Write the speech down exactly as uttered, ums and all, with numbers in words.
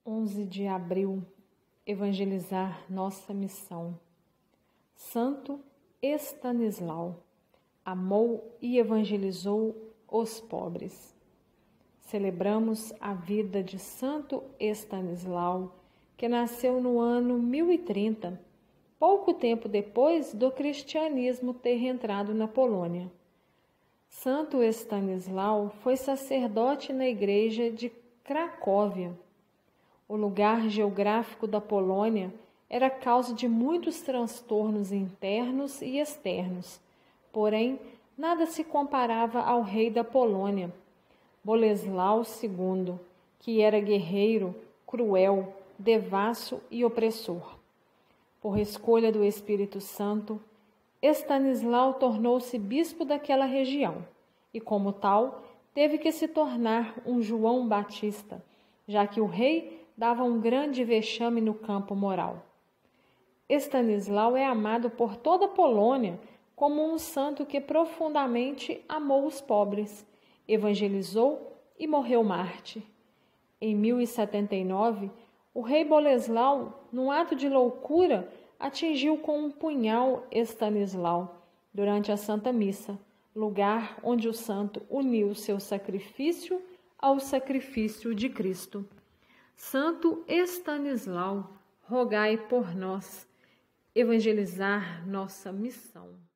onze de abril, evangelizar nossa missão. Santo Estanislau amou e evangelizou os pobres. Celebramos a vida de Santo Estanislau, que nasceu no ano mil e trinta, pouco tempo depois do cristianismo ter entrado na Polônia. Santo Estanislau foi sacerdote na igreja de Cracóvia. O lugar geográfico da Polônia era causa de muitos transtornos internos e externos, porém, nada se comparava ao rei da Polônia, Boleslau segundo, que era guerreiro, cruel, devasso e opressor. Por escolha do Espírito Santo, Estanislau tornou-se bispo daquela região e, como tal, teve que se tornar um João Batista, já que o rei dava um grande vexame no campo moral. Estanislau é amado por toda a Polônia como um santo que profundamente amou os pobres, evangelizou e morreu mártir. Em mil e setenta e nove, o rei Boleslau, num ato de loucura, atingiu com um punhal Estanislau durante a Santa Missa, lugar onde o santo uniu seu sacrifício ao sacrifício de Cristo. Santo Estanislau, rogai por nós, evangelizar nossa missão.